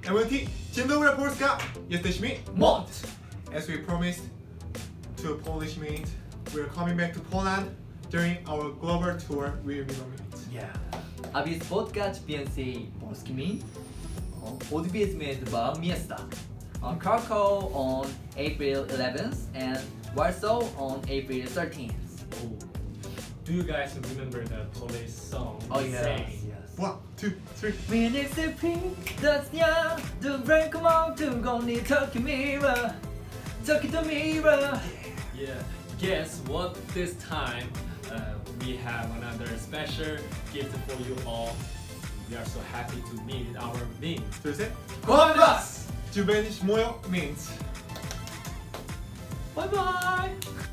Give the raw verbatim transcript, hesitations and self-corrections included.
M O N T Dzień dobry Polska, jesteśmy Mont. As we promised to Polish Mint, we're coming back to Poland during our global tour with Mint. Yeah. Aby spotkać więcej polskimi, odwiedzimy dwa miasta. On Krakow on April eleventh and Warsaw on April thirteenth. Oh. Do you guys remember the Polish song? Oh we yes, sang? yes. One, two, three. When it's the pink, that's yeah. The rain come on to go need talk mirror, talk to mirror. Yeah. Guess what? This time uh, we have another special gift for you all. We are so happy to meet our Mint. 둘, 셋. Congrats! 주변이 모여 Mint. Bye bye.